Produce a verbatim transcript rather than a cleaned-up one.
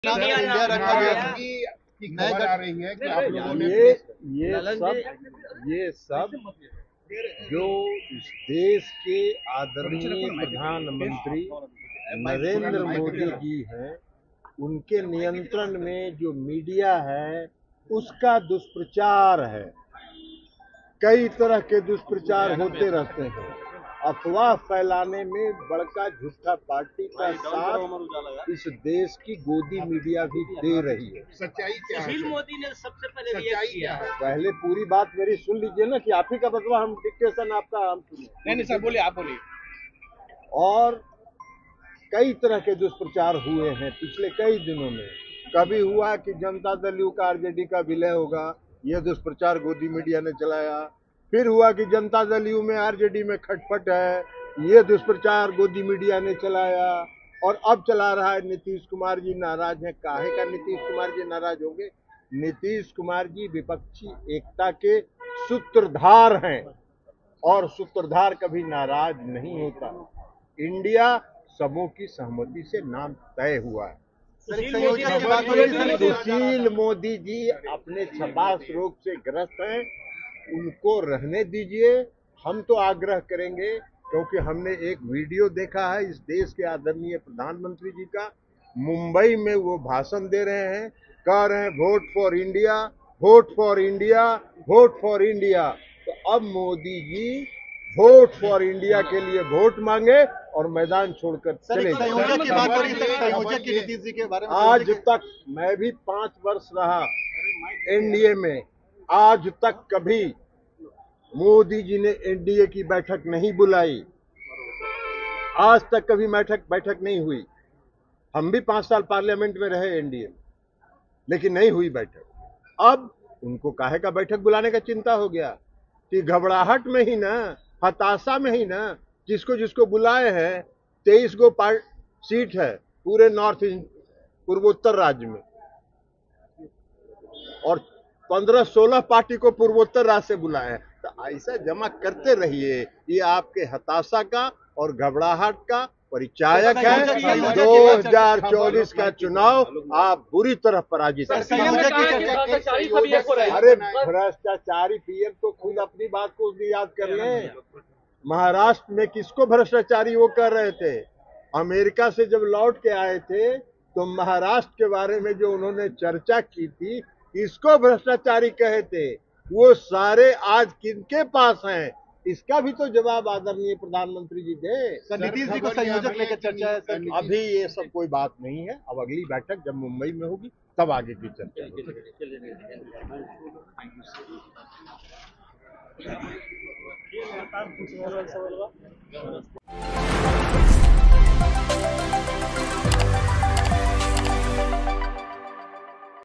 India रखा गया कि खबर आ रही है कि आप लोगों ने ये ये सब ये सब जो इस देश के आदरणीय प्रधानमंत्री नरेंद्र मोदी जी हैं, उनके नियंत्रण में जो मीडिया है उसका दुष्प्रचार है। कई तरह के दुष्प्रचार होते रहते हैं। अफवाह फैलाने में बड़का झूठा पार्टी का साथ इस देश की गोदी मीडिया भी दे रही है। सच्चाई क्या है? सुशील मोदी ने सबसे पहले सच्चाई क्या है? पहले पूरी बात मेरी सुन लीजिए ना, कि आप ही का बतवा हम डिक्टेशन आपका हम सुने। नहीं नहीं सर, बोलिए, आप बोलिए। और कई तरह के दुष्प्रचार हुए हैं पिछले कई दिनों में। कभी हुआ कि जनता दल यू का आरजेडी का विलय होगा, यह दुष्प्रचार गोदी मीडिया ने चलाया। फिर हुआ कि जनता दल यू में आरजेडी में खटपट है, ये दुष्प्रचार गोदी मीडिया ने चलाया। और अब चला रहा है नीतीश कुमार जी नाराज हैं। काहे का नीतीश कुमार जी नाराज होंगे? नीतीश कुमार जी विपक्षी एकता के सूत्रधार हैं और सूत्रधार कभी नाराज नहीं होता। इंडिया सबों की सहमति से नाम तय हुआ है। सुशील मोदी जी अपने छपास रोग से ग्रस्त हैं, उनको रहने दीजिए। हम तो आग्रह करेंगे, क्योंकि हमने एक वीडियो देखा है इस देश के आदरणीय प्रधानमंत्री जी का। मुंबई में वो भाषण दे रहे हैं, कह रहे हैं vote for India, vote for India, vote for India. तो अब Modi ji vote for India के लिए वोट मांगे और मैदान छोड़कर चले जाए। आज तक मैं भी पांच वर्ष रहा एनडीए में, आज तक कभी मोदी जी ने एनडीए की बैठक नहीं बुलाई। आज तक कभी बैठक बैठक नहीं हुई। हम भी पांच साल पार्लियामेंट में रहे एनडीए में, लेकिन नहीं हुई बैठक। अब उनको काहे का बैठक बुलाने का चिंता हो गया कि घबराहट में ही ना, हताशा में ही ना, जिसको जिसको बुलाए हैं तेईस गो पार्ट सीट है पूरे नॉर्थ पूर्वोत्तर राज्य में, और पंद्रह सोलह पार्टी को पूर्वोत्तर राज्य से बुलाए हैं। तो ऐसा जमा करते रहिए, ये आपके हताशा का और घबराहट का परिचायक है। दो हजार चौबीस का चुनाव आप बुरी तरह पराजित हैं। अरे भ्रष्टाचारी पीएम तो खुद अपनी बात को याद कर लें। महाराष्ट्र में किसको भ्रष्टाचारी वो कर रहे थे? अमेरिका से जब लौट के आए थे तो महाराष्ट्र के बारे में जो उन्होंने चर्चा की थी, इसको भ्रष्टाचारी कहे थे। वो सारे आज किनके पास हैं? इसका भी तो जवाब आदरणीय प्रधानमंत्री जी दे। सर, नीतीश जी को संयोजक लेकर चर्चा है सर। अभी ये सब कोई बात नहीं है। अब अगली बैठक जब मुंबई में होगी तब आगे की चर्चा होगी।